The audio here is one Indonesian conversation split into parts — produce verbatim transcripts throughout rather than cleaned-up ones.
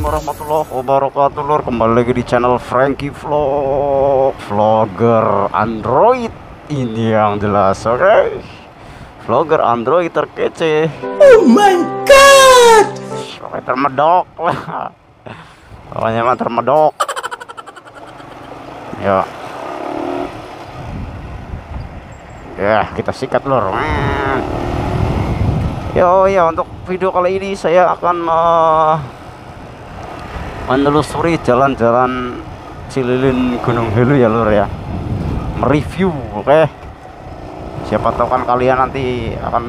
warahmatullahi wabarakatuh lor. Kembali lagi di channel Frankie Vlog, vlogger Android ini yang jelas. Oke okay? Vlogger Android terkece. Oh my god, pokoknya termedok lah, pokoknya mah termedok ya. Ya kita sikat lor. Yo ya, untuk video kali ini saya akan uh, menelusuri jalan-jalan Cililin Gunung Helu ya lur ya, mereview. Oke okay? Siapa tahu kan kalian nanti akan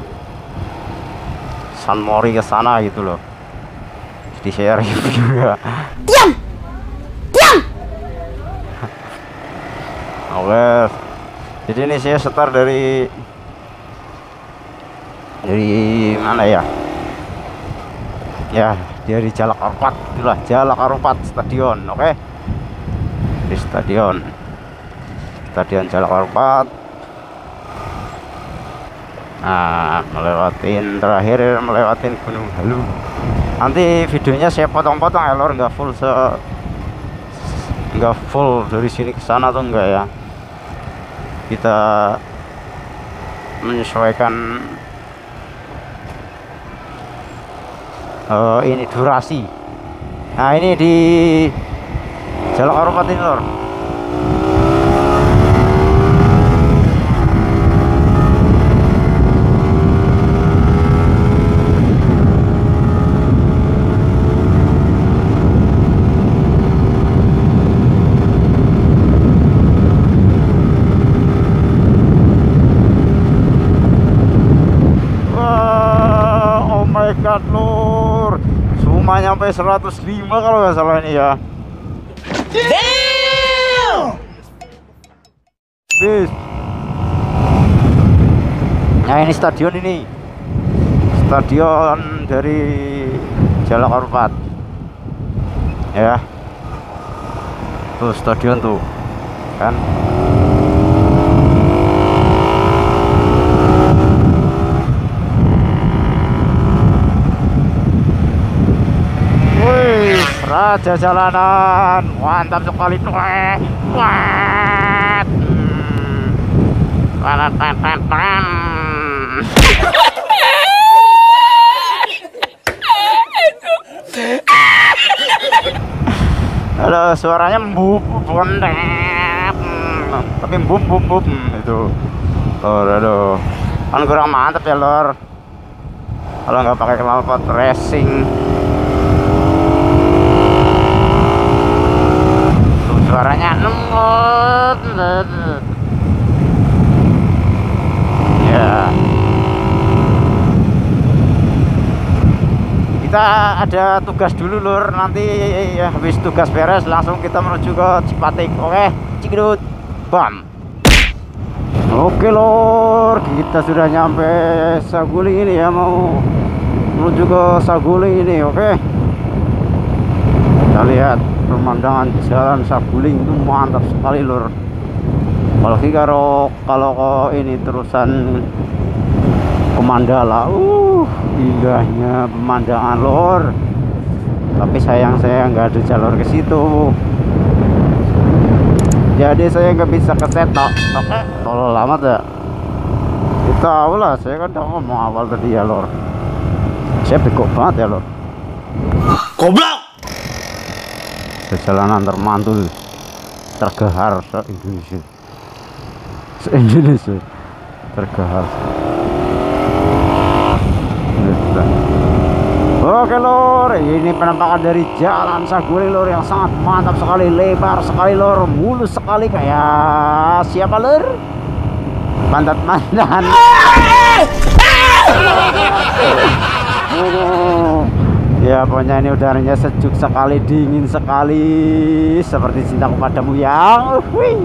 San Mori ke sana gitu loh, jadi saya review ya. Diam, diam. Oke okay. Jadi ini saya start dari dari mana ya? Ya, dari Jalak Harupat, itulah Jalak Harupat Stadion, oke? Okay? Di stadion, stadion Jalak Harupat. Nah, melewatin terakhir melewatin Gunung Helu. Nanti videonya saya potong-potong ya lor, nggak full se nggak full dari sini ke sana tuh enggak ya. Kita menyesuaikan uh, ini durasi. Nah ini di Jalak Harupat ini lor. Lur, cuma nyampe seratus lima kalau nggak salah ini ya. Damn. Bis. Nah ini stadion, ini stadion dari Jalak Harupat ya. Tuh stadion tuh kan. Raja jalanan, mantap sekali tuh. Wah, tan tan tan tan. Ada suaranya bub bondep, tapi bub bub bub itu. Oh, aduh, kan kurang mantap ya lor. Kalau nggak pakai knalpot racing. Suaranya lembut ya. Kita ada tugas dulu lur, nanti ya, habis tugas beres langsung kita menuju ke Cipatik. Oke Cikidut bam. Oke lor, kita sudah nyampe Saguling ini ya, mau menuju ke Saguling ini. Oke kita lihat pemandangan jalan Saguling itu mantap sekali lur. Apalagi kalau kalau kok ini terusan ke Mandala, uh indahnya pemandangan lur. Tapi sayang saya nggak ada jalur ke situ, jadi saya nggak bisa ke Seto. Oke kalau lama ya kita tahu lah, saya kan udah ngomong awal tadi ya lur. Saya bego banget ya lur, Goblok. Perjalanan termantul tergehar se-Indonesia, se-Indonesia tergehar. Oke lor, ini penampakan dari jalan Saguling lor yang sangat mantap sekali, lebar sekali lor, mulus sekali kayak siapa lor? Pantat mandan. Ya pokoknya ini udaranya sejuk sekali, dingin sekali, seperti cintaku padamu yang wih.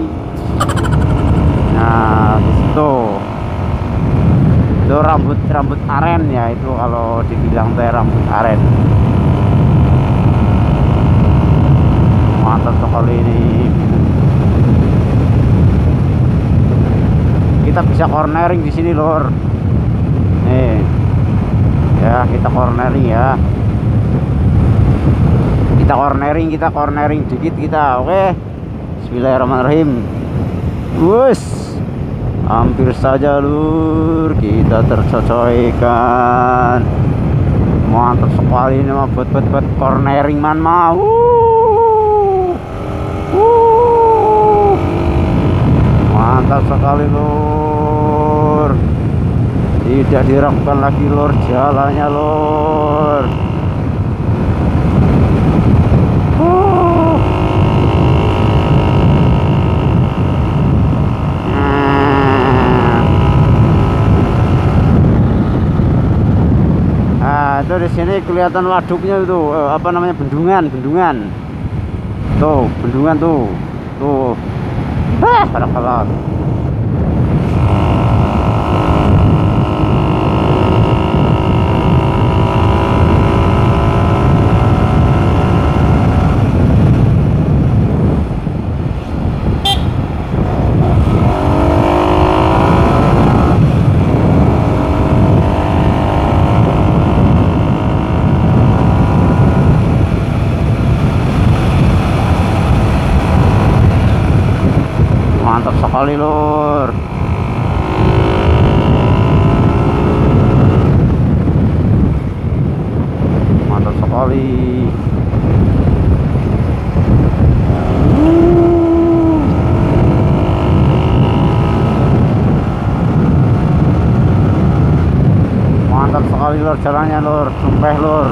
Nah itu itu rambut rambut aren ya, itu kalau dibilang teh rambut aren. Mantap sekali ini. Kita bisa cornering di sini lor. Nih ya, kita cornering ya. Kita cornering, kita cornering dikit kita. Oke. Bismillahirrahmanirrahim. Wus. Hampir saja lur kita tercocokkan. Mantap sekali ini mah buat buat buat cornering man mau. Uh. Mantap sekali lur. Tidak diragukan lagi lur jalannya lur. Uh. Nah, itu di sini kelihatan waduknya itu eh, apa namanya bendungan, bendungan. Tuh, bendungan tuh. Tuh. Ah, pada kalah. Mantap sekali lur. Mantap sekali. Mantap sekali lur jalannya lur, sumpah lur.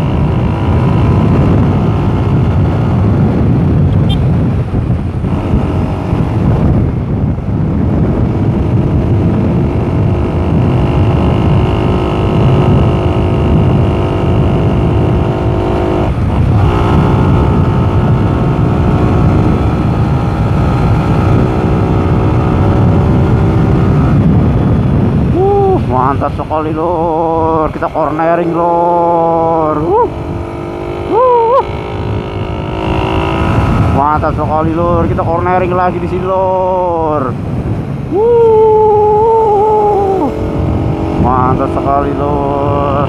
Mantap sekali lor, kita cornering lor. Uh. Uh. Mantap sekali lor, kita cornering lagi di sini lor. Uh. Mantap sekali lor.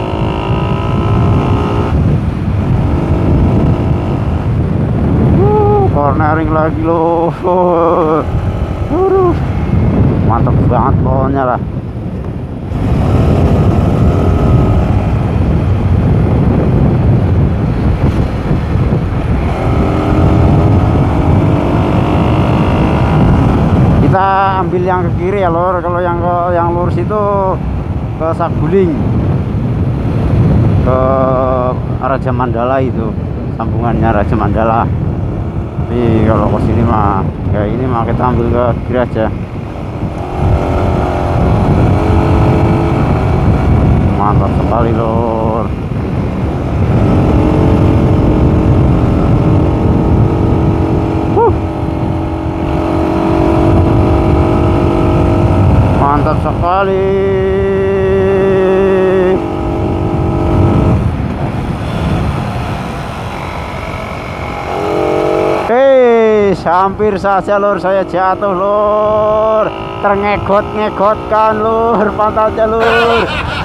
Uh. Cornering lagi lor. Aduh. Mantap banget pokoknya lah. Kita ambil yang ke kiri ya lor, kalau yang ke yang lurus itu ke Saguling, ke Raja Mandala itu sambungannya Raja Mandala. Tapi kalau ke sini mah kayak ini mah kita ambil ke kiri aja. Mantap sekali lor. Mantap sekali. Eh, hampir saja lur saya jatuh lur. Terngegot-ngegotkan lur pantatnya lur.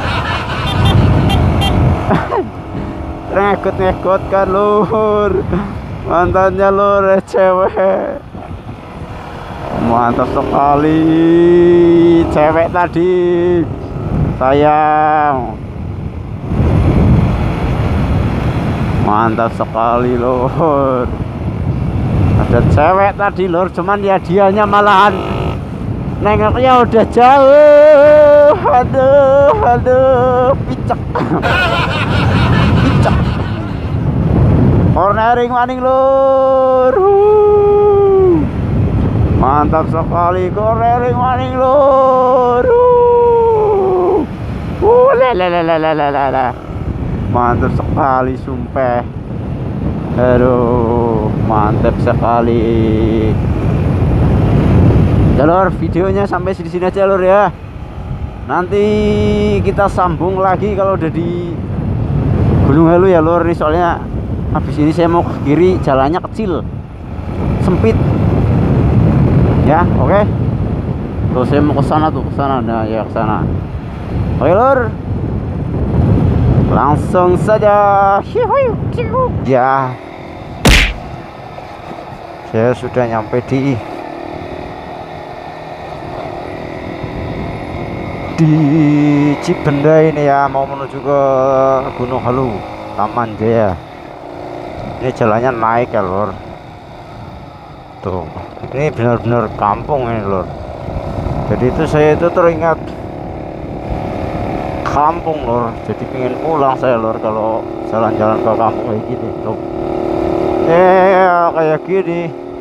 Terngegot-ngegotkan lur. Pantatnya lur cewek. Mantap sekali cewek tadi sayang. Mantap sekali lor. Ada cewek tadi lor, cuman ya dianya malahan nengoknya udah jauh. Aduh, aduh, picek. Picek. Cornering maning lor. Mantap sekali cornering maning lor. Uh, lelelelelelelele. Mantap sekali sumpah. Aduh, mantap sekali. Ya lor, videonya sampai di sini aja lor ya. Nanti kita sambung lagi kalau udah di Gunung Helu ya lor. Ini soalnya habis ini saya mau ke kiri, jalannya kecil, sempit. Ya, oke. Okay. Terus saya mau ke sana tuh, ke sana. Nah, ya ke sana. Oke, lor. Langsung saja. Ya, Saya sudah nyampe di di Cibenda ini ya, mau menuju ke Gunung Halu, Taman Jaya. Ini jalannya naik ya lor. Tuh, ini benar-benar kampung ini lor. Jadi itu saya itu teringat kampung lor. Jadi pengen pulang saya lor kalau jalan-jalan ke kampung kayak gini. Tuh, eh kayak gini.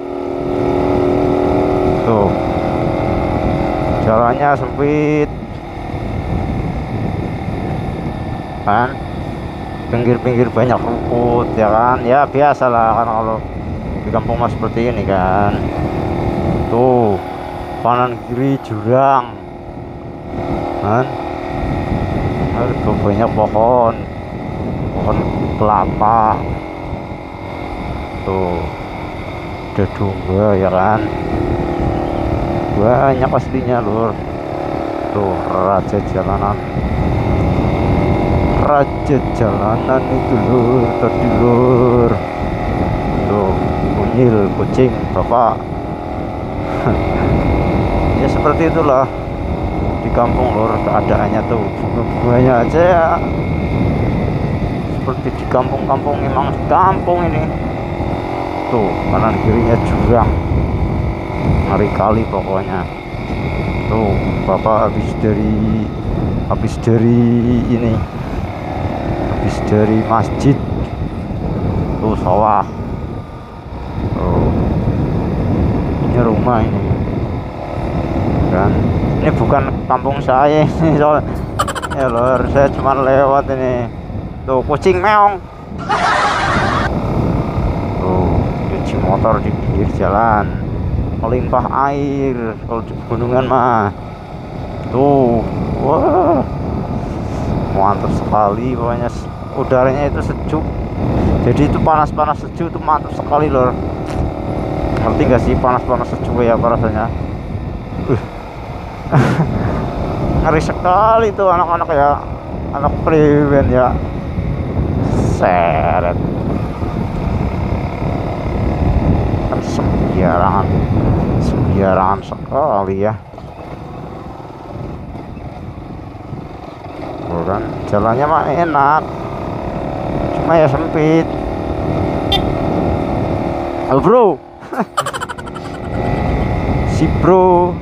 Tuh, jalannya sempit kan, pinggir-pinggir banyak rumput ya kan, ya biasalah kan kalau di kampung mas seperti ini kan. Tuh, kanan kiri jurang kan, ada banyak pohon pohon kelapa. Tuh, ada domba ya kan, banyak aslinya lur. Tuh, raja jalanan raja jalanan itu lur tadi lur. Tuh, kunyil kucing bapak. Ya seperti itulah di kampung lur keadaannya. Tuh, bunga-bunganya aja ya seperti di kampung-kampung, memang di kampung ini. Tuh, kanan kirinya jurang, ngeri kali pokoknya. Tuh, bapak habis dari habis dari ini habis dari masjid. Tuh, sawah. Tuh, ini rumah ini kan, ini bukan kampung saya ini soal ya lor, saya cuma lewat ini. Tuh, kucing meong. Tuh, cuci motor di pinggir jalan, melimpah air kalau di pegunungan mah. Tuh, wah, mantap sekali pokoknya. Udaranya itu sejuk, jadi itu panas-panas sejuk itu mantap sekali lor. Ngerti gak sih panas-panas sejuk ya apa rasanya? uh. Ngeri sekali tuh anak-anak ya, anak prewen ya, seret kan sembarangan sembarangan sekali ya. Bukan, jalannya mah enak, cuma ya sempit. Oh bro, si bro.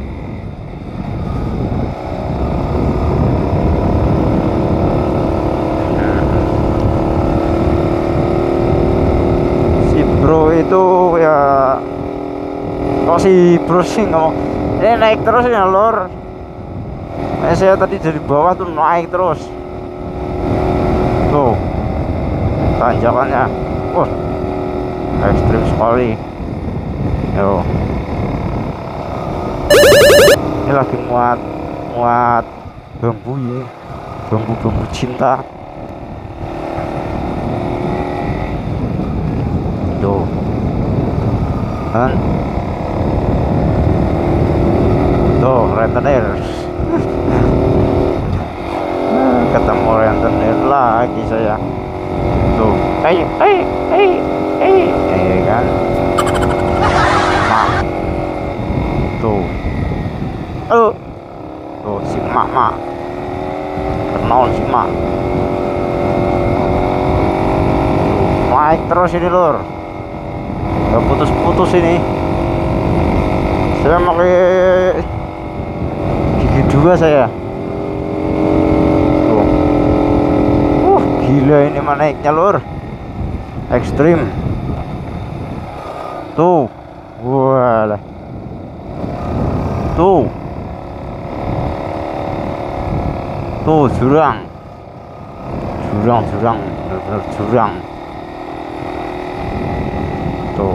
Si bro itu ya, kok si bro sih ngomong ini naik terus ya lor. Eh, saya tadi dari bawah tuh naik terus. Tuh, tanjakannya, wah, ekstrim sekali. Yo, ini lagi muat muat bambu ya, bambu-bambu cinta. Tuh kan, tuh rentenir. Ketemu rentenir lagi saya. Tuh, hey hey hey hey, eh kan, mak. Tuh, oh, tuh si mak mak, kenal si mak. Tuh, naik terus ini lur, gak putus-putus ini. Saya pakai gigi dua saya. Gila ini mah naiknya lur, ekstrim. Tuh, walah, tuh, tuh jurang, jurang, jurang, benar-benar jurang. Tuh,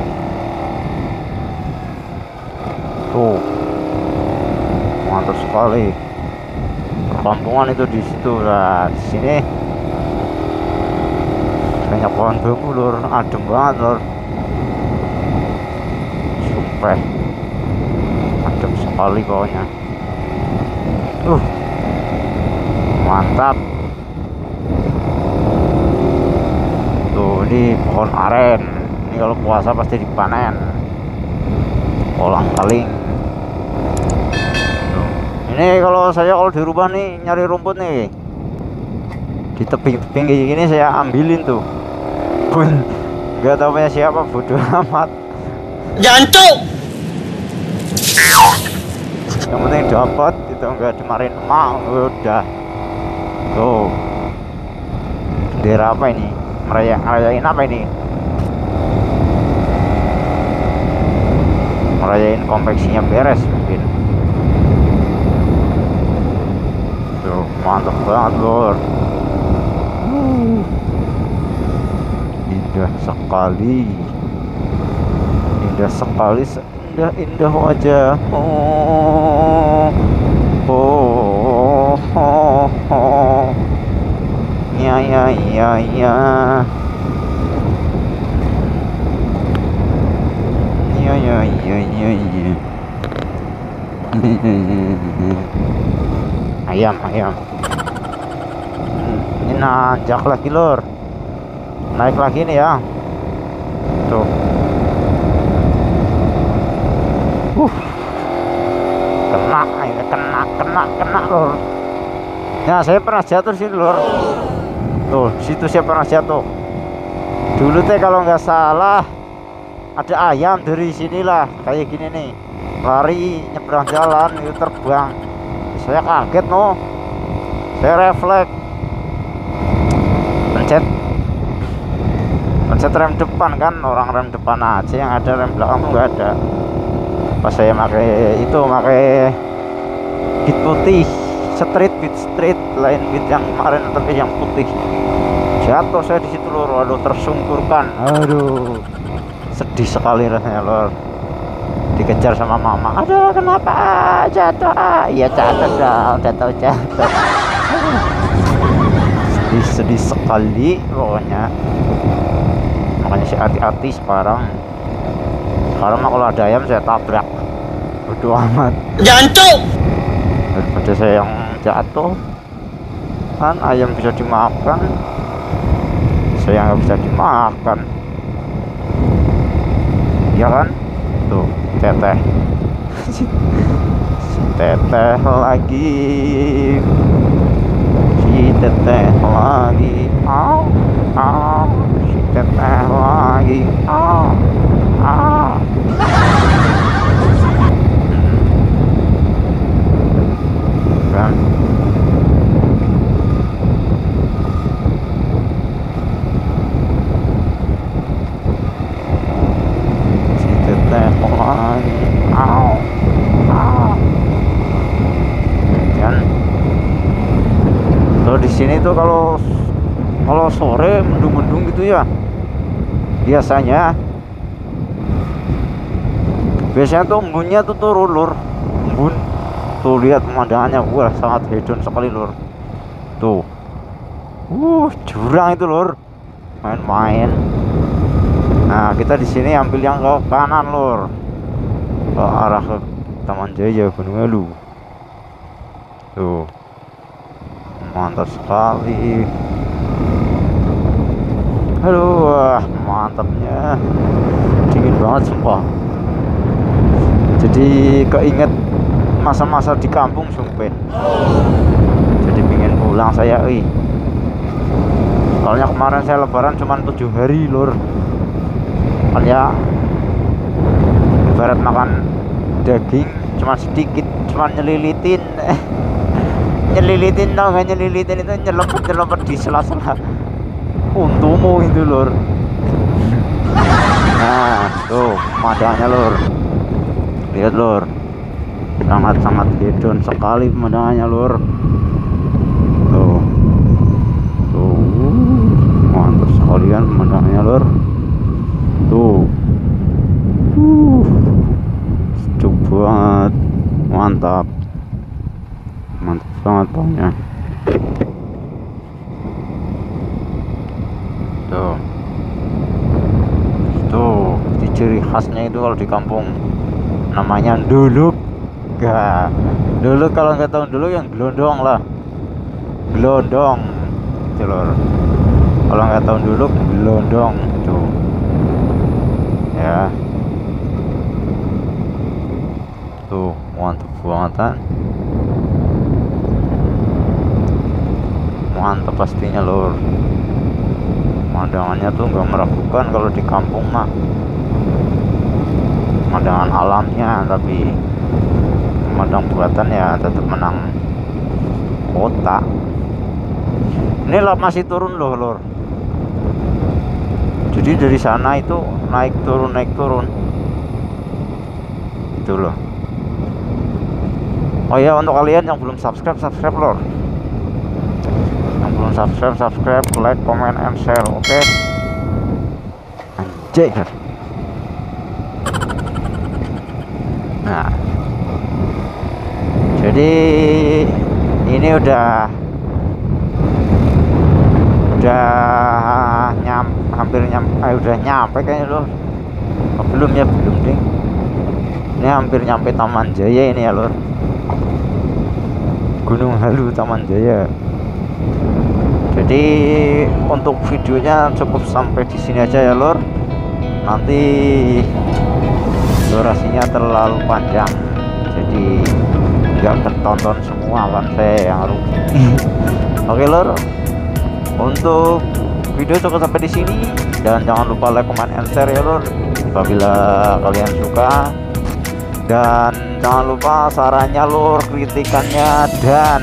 tuh, mantap sekali. Perkampungan itu di situ lah, di sini. Banyak pohon bambu lur, adem banget lur, sumpah adem sekali pokoknya. Uh, mantap. Tuh, ini pohon aren, ini kalau puasa pasti dipanen. kolang kaling. Ini kalau saya kalau di rumah nih nyari rumput nih di tebing-tebing kayak gini saya ambilin tuh. Pun nggak tahu punya siapa, bodoh amat. Jancuk. Yang penting dapat itu, nggak dimarahin emak udah. Tuh. Bendera apa ini? Merayang, ngerayain apa ini? Merayain konveksinya beres mungkin. Tuh, mantap banget lor. Uh, indah sekali, indah sekali, indah indah wajah. Oh, oh, oh, oh. Ya ya ya ya. Ya ya ya ya ya. Ayam ayam. Ini nanjak lagi lor, naik lagi nih ya. Tuh. Uh. Kena, kena, kena, kena lor. Nah, saya pernah jatuh sini lor. Tuh, situ saya pernah jatuh. Dulu teh kalau nggak salah ada ayam dari sinilah kayak gini nih, lari nyebrang jalan itu terbang. Saya kaget no, saya refleks pencet pencet rem depan kan, orang rem depan aja yang ada, rem belakang tuh nggak ada. Pas saya pakai itu pakai beat putih, street beat street lain beat yang kemarin tapi yang putih, jatuh saya di situ lor. Waduh, tersungkurkan, aduh sedih sekali rasanya lor. Dikejar sama mama, aduh kenapa jatuh? Iya jatuh dong, jatuh jatuh. Sedih sedih sekali pokoknya. Makanya saya hati-hati sekarang. Sekarang mah kalau ada ayam saya tabrak, bodo amat. Jancuk. Daripada saya yang jatuh, kan ayam bisa dimakan, saya nggak bisa dimakan, ya kan? Tuh teteh, si teteh lagi, si teteh lagi, ah, ah, si teteh lagi, ah, ah. Kan? Si teteh lagi, ah, ah. Kan? Kalau di sini tuh kalau kalau sore mendung-mendung gitu ya, biasanya biasanya tuh embunnya tuh turun lur, embun tuh, lihat pemandangannya, wah sangat hedon sekali lur. Tuh, uh jurang itu lur, main-main. Nah kita di sini ambil yang ke kanan lur, ke arah ke Taman Jaya Gunung Helu. Tuh mantap sekali. Aduh, wah, mantapnya, dingin banget sumpah. Jadi keinget masa-masa di kampung sumpah. Jadi pengen pulang saya, ih. Soalnya kemarin saya lebaran cuma tujuh hari lur. Kan ya ibarat makan daging cuma sedikit, cuma nyelilitin. Nyelilitin dong, nggak nyelilitin itu nyelempet nyelempet di sela-sela untumu itu lur. Nah tuh pemandangannya lur, lihat lur, sangat-sangat hedon sekali pemandangannya lur. Tuh tuh mantap sekalian pemandangannya lur. Tuh uh sejuk banget, mantap mantap banget pokoknya. Tuh tuh di ciri khasnya itu kalau di kampung namanya duluk. Gak dulu, kalau nggak tahu dulu yang gelondong lah, gelondong celor. Kalau nggak tahu dulu gelondong tuh ya. tuh mantap banget kan, mantap pastinya lur. Pemandangannya tuh nggak meragukan kalau di kampung mah, pemandangan alamnya, tapi memandang buatan ya tetap menang kota. Ini lah masih turun loh lur, jadi dari sana itu naik turun naik turun itu loh. Oh ya, untuk kalian yang belum subscribe, subscribe lor. Yang belum subscribe, subscribe, like, comment, and share. Oke okay? Anjay. Nah, jadi ini udah udah nyam hampir nyam eh, udah nyampe kayaknya lor. Oh, belum ya, belum ding. Ini hampir nyampe Taman Jaya ini ya lor, Gunung Halu Taman Jaya. Jadi untuk videonya cukup sampai di sini aja ya lor. Nanti durasinya terlalu panjang, jadi nggak tertonton semua kan, saya yang rugi. Oke lor, untuk video cukup sampai di sini, dan jangan lupa like, comment, and share ya lor apabila kalian suka. Dan jangan lupa sarannya lur, kritikannya, dan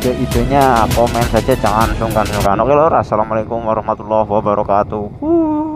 ide-idenya komen saja, jangan sungkan-sungkan. Oke lur, assalamualaikum warahmatullahi wabarakatuh.